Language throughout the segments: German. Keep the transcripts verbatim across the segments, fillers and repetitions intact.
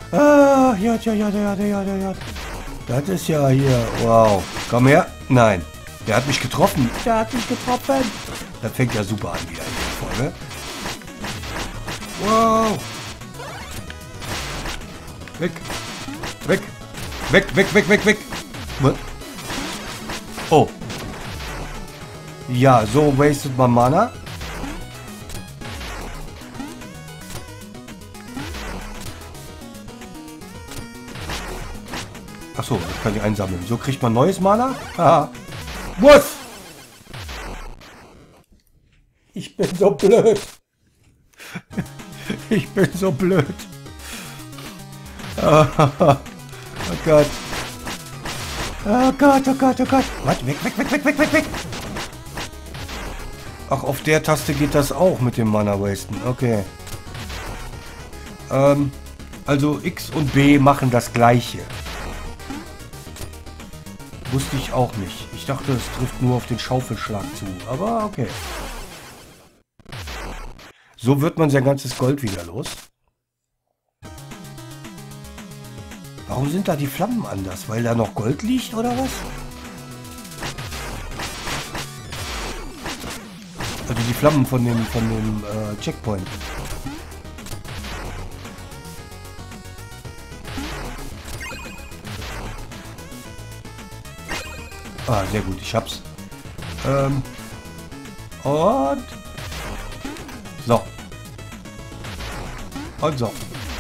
Ah, ja, ja, ja, ja, ja, ja, ja. Das ist ja hier. Wow. Komm her. Nein. Der hat mich getroffen. Der hat mich getroffen. Das fängt ja super an wieder in der Folge. Wow. Weg. Weg. Weg, weg, weg, weg, weg. Oh. Ja, so wastet man Mana. Achso, das kann ich einsammeln. So kriegt man neues Mana. Haha. Was? Ich bin so blöd. Ich bin so blöd. Oh Gott. Oh Gott, oh Gott, oh Gott. Was? Weg, weg, weg, weg, weg, weg, weg. Ach, auf der Taste geht das auch mit dem Mana Wasten. Okay. Ähm, also X und B machen das Gleiche. Wusste ich auch nicht. Ich dachte, es trifft nur auf den Schaufelschlag zu. Aber okay. So wird man sein ganzes Gold wieder los. Warum sind da die Flammen anders? Weil da noch Gold liegt oder was? Also die Flammen von dem, von dem äh, Checkpoint. Ah, sehr gut, ich hab's. Ähm, und... So. Und so.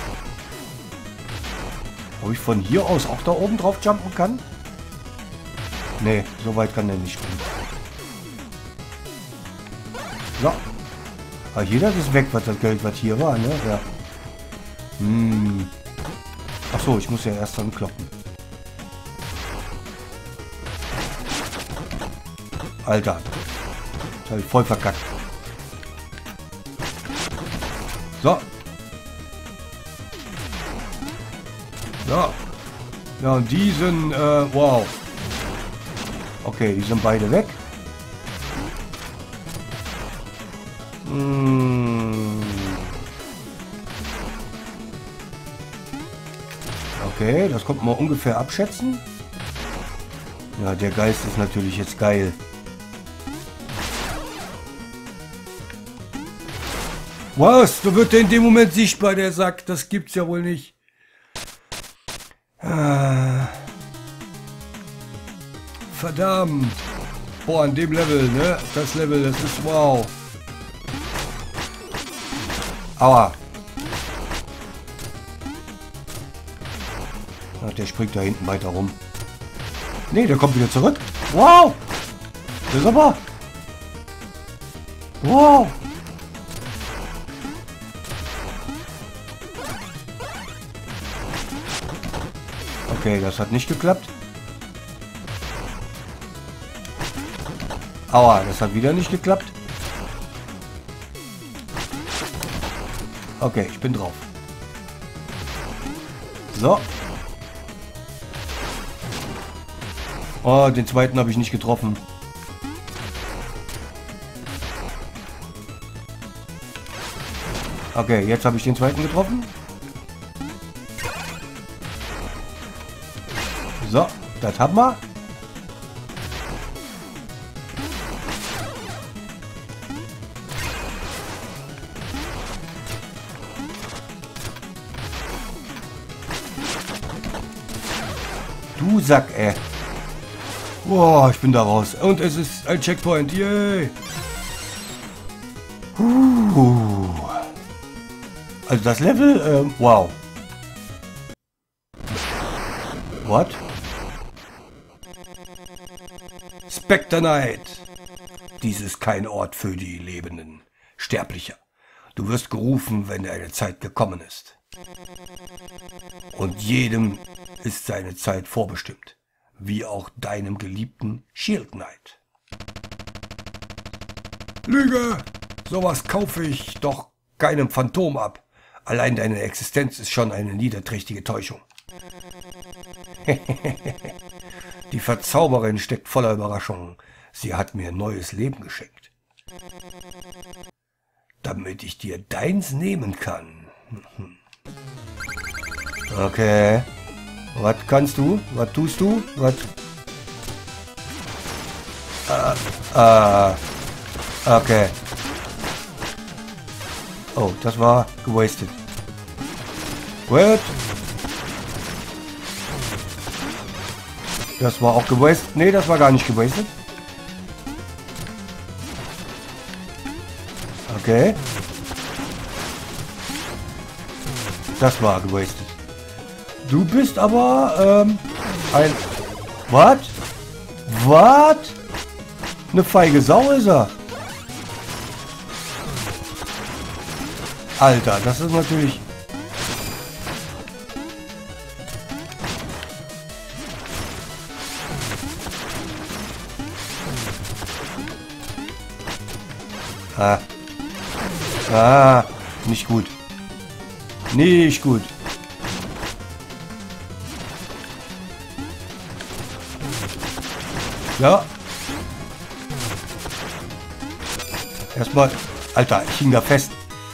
Ob ich von hier aus auch da oben drauf jumpen kann? Nee, so weit kann der nicht springen. So. Ah, hier, das ist weg, was das Geld, was hier war, ne? Ja. Hm. Ach so, ich muss ja erst dann kloppen. Alter. Das habe ich voll verkackt. So. So. Ja, und die sind, äh, wow. Okay, die sind beide weg. Hm. Okay, das kommt man ungefähr abschätzen. Ja, der Geist ist natürlich jetzt geil. Was? Da wird der in dem Moment sichtbar, der Sack. Das gibt's ja wohl nicht. Ah. Verdammt. Boah, an dem Level, ne? Das Level, das ist wow. Aua. Ach, der springt da hinten weiter rum. Ne, der kommt wieder zurück. Wow. Das ist aber... Wow. Okay, das hat nicht geklappt. Aua, das hat wieder nicht geklappt. Okay, ich bin drauf. So. Oh, den zweiten habe ich nicht getroffen. Okay, jetzt habe ich den zweiten getroffen. So, das haben wir. Du Sack, ey. Boah, ich bin da raus. Und es ist ein Checkpoint. Yay. Uh. Also das Level, ähm, wow. What? Spectre Knight. Dies ist kein Ort für die Lebenden. Sterblicher. Du wirst gerufen, wenn deine Zeit gekommen ist. Und jedem ist seine Zeit vorbestimmt. Wie auch deinem geliebten Shield Knight. Lüge! Sowas kaufe ich doch keinem Phantom ab. Allein deine Existenz ist schon eine niederträchtige Täuschung. Die Verzauberin steckt voller Überraschungen. Sie hat mir neues Leben geschenkt. Damit ich dir deins nehmen kann. Okay. Was kannst du? Was tust du? Was? Äh, äh, okay. Oh, das war gewastet. What? Das war auch gewastet. Nee, das war gar nicht gewastet. Okay. Das war gewastet. Du bist aber ähm, ein... Was? Was? Eine feige Sau ist er. Alter, das ist natürlich... Ah. Ah, nicht gut. Nicht gut. Ja. Erstmal... Alter, ich hing da fest.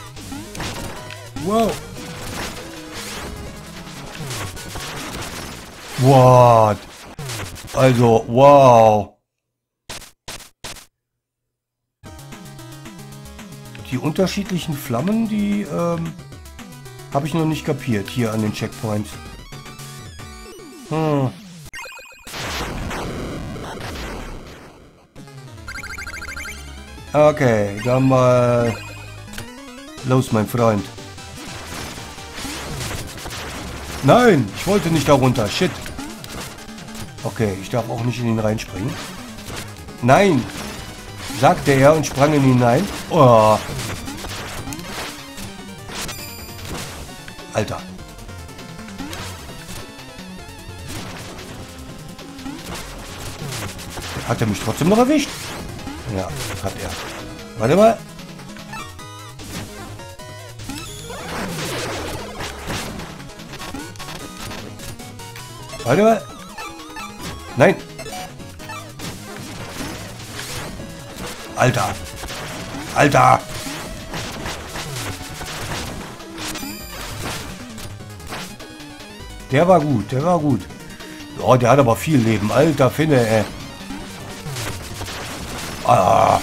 Wow. What? Also, wow. Die unterschiedlichen Flammen, die ähm, habe ich noch nicht kapiert hier an den Checkpoints. Hm. Okay, dann mal los, mein Freund. Nein, ich wollte nicht da runter. Shit. Okay, ich darf auch nicht in ihn reinspringen. Nein, sagte er und sprang in ihn hinein. Oh. Alter. Hat er mich trotzdem noch erwischt? Ja, hat er. Warte mal. Warte mal. Nein. Alter. Alter. Der war gut, der war gut. Oh, der hat aber viel Leben. Alter Finne, ey. Ah.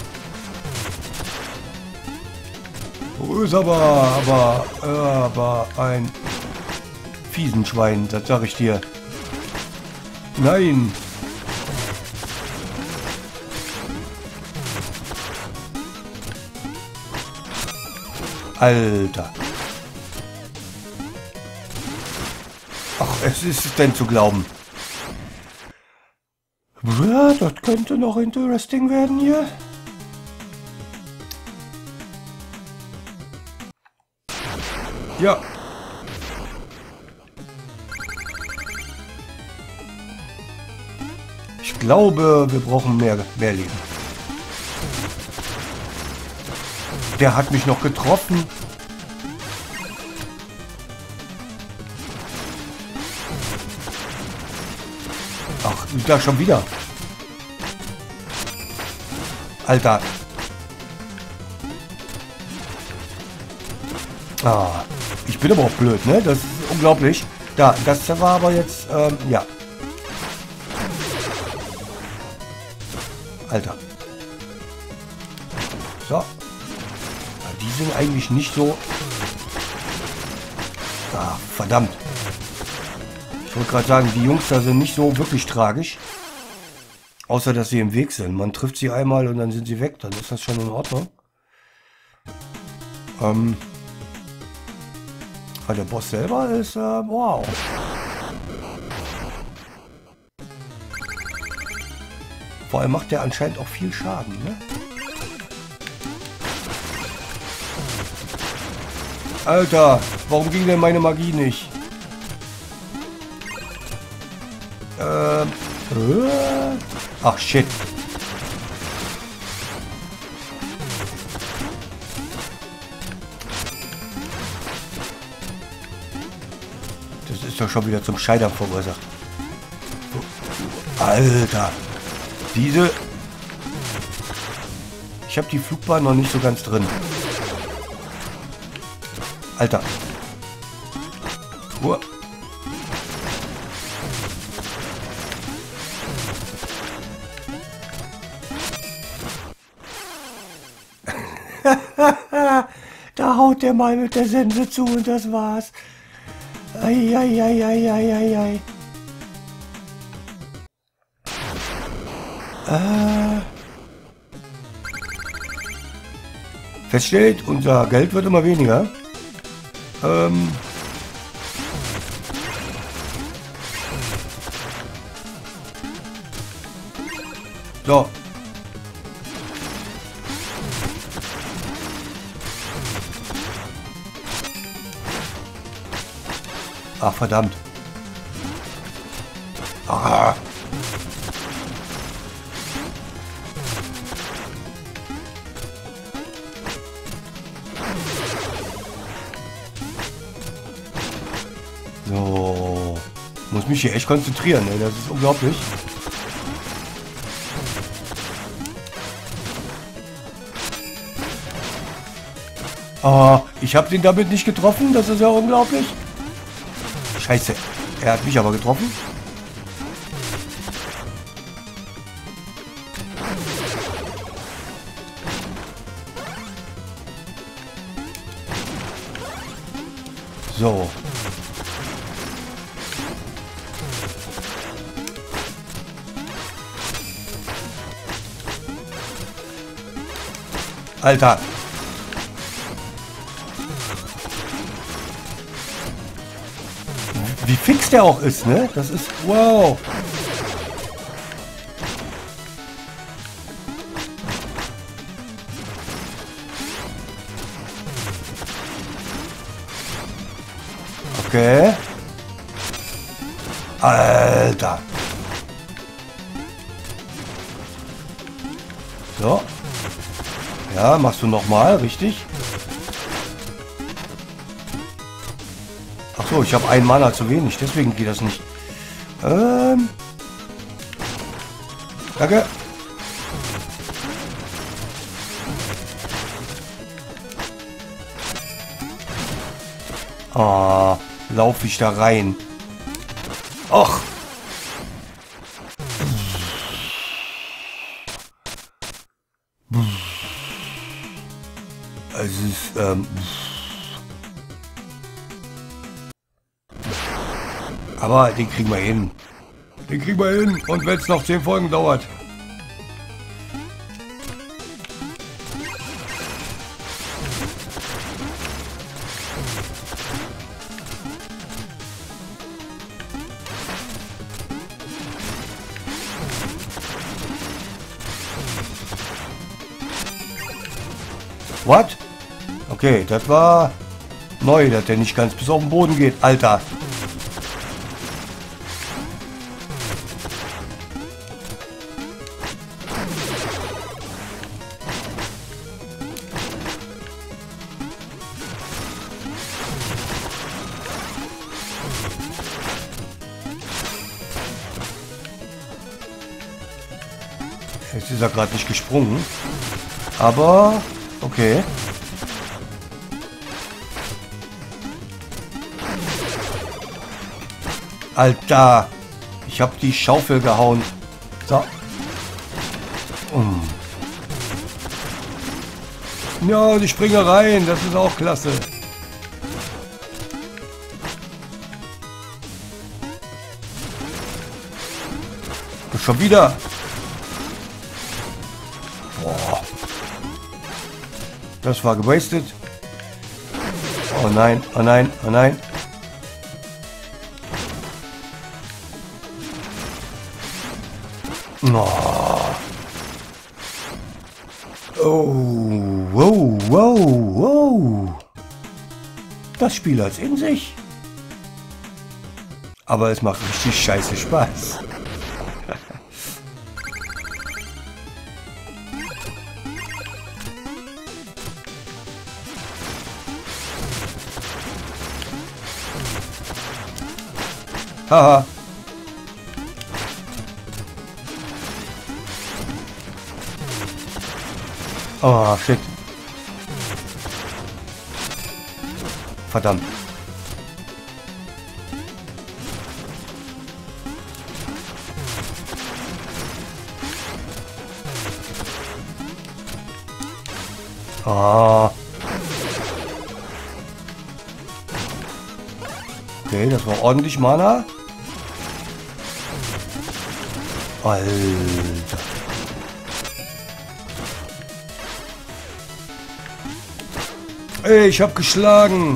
Du ist aber, aber, aber ein fiesen Schwein, das sag ich dir. Nein. Alter. Ach, es ist denn zu glauben. Ja, das könnte noch interesting werden hier. Ja. Ich glaube, wir brauchen mehr, mehr Leben. Der hat mich noch getroffen. Ach, da schon wieder. Alter. Ah, ich bin aber auch blöd, ne? Das ist unglaublich. Da, das war aber jetzt, ähm, ja. Alter. So. Ja, die sind eigentlich nicht so... Ah, verdammt. Ich wollte gerade sagen, die Jungs da sind nicht so wirklich tragisch. Außer, dass sie im Weg sind. Man trifft sie einmal und dann sind sie weg. Dann ist das schon in Ordnung. Ähm... Aber der Boss selber ist, äh, wow. Vor allem macht der anscheinend auch viel Schaden, ne? Alter, warum ging denn meine Magie nicht? Ähm, äh, ach shit. Das ist doch schon wieder zum Scheitern verursacht. Alter. Diese... Ich habe die Flugbahn noch nicht so ganz drin. Alter. Uah. Da haut der mal mit der Sense zu und das war's. Eieieiei. Äh. Feststellt, unser Geld wird immer weniger. Ähm. So. Ach, verdammt. Ah. So. Muss mich hier echt konzentrieren, ey. Das ist unglaublich. Ah, ich habe den damit nicht getroffen. Das ist ja unglaublich. Scheiße. Er hat mich aber getroffen. So. Alter. Wie fix der auch ist, ne? Das ist... Wow. Okay. Alter. So. Ja, machst du nochmal, richtig? Ach so, ich habe einen Mana zu wenig, deswegen geht das nicht. Ähm. Danke. Ah, lauf ich da rein. Och. Es ist, ähm... aber den kriegen wir hin. Den kriegen wir hin. Und wenn es noch zehn Folgen dauert. What? Okay, das war neu, dass der nicht ganz bis auf den Boden geht. Alter. Jetzt ist er gerade nicht gesprungen. Aber, okay. Alter, ich habe die Schaufel gehauen. So. Um. Ja, die springen rein. Das ist auch klasse. Und schon wieder. Boah. Das war gewastet. Oh nein, oh nein, oh nein. Oh. Oh, wow, wow, wow. Das Spiel hat's in sich. Aber es macht richtig scheiße Spaß. Haha. Oh, shit. Verdammt. Ah. Okay, das war ordentlich Mana. Alter. Ey, ich hab geschlagen.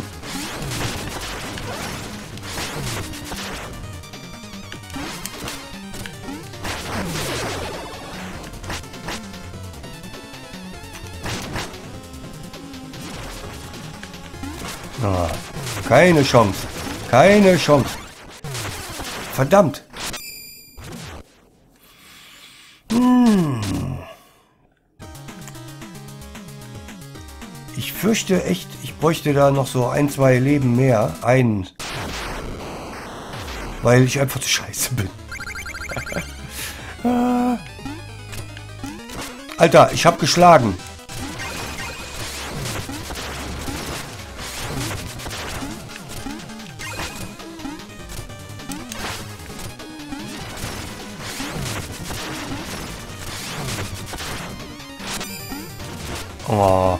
Ah, keine Chance. Keine Chance. Verdammt. Hm. Ich fürchte echt, ich bräuchte da noch so ein, zwei Leben mehr. Ein. Weil ich einfach zu scheiße bin. Alter, ich hab geschlagen. Oh.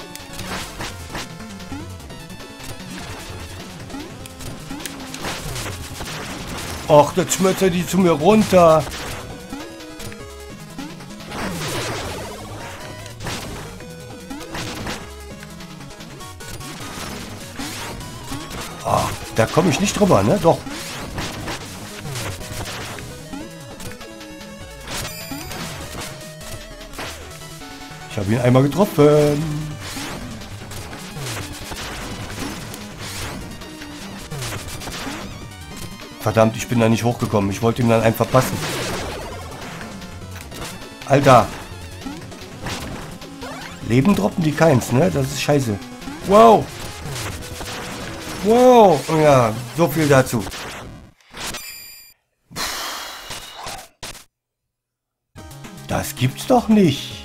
Och, das schmettert die zu mir runter. Oh, da komme ich nicht drüber, ne? Doch. Ich habe ihn einmal getroffen. Verdammt, ich bin da nicht hochgekommen. Ich wollte ihm dann einen verpassen. Alter. Leben droppen die keins, ne? Das ist scheiße. Wow. Wow. Ja, so viel dazu. Das gibt's doch nicht.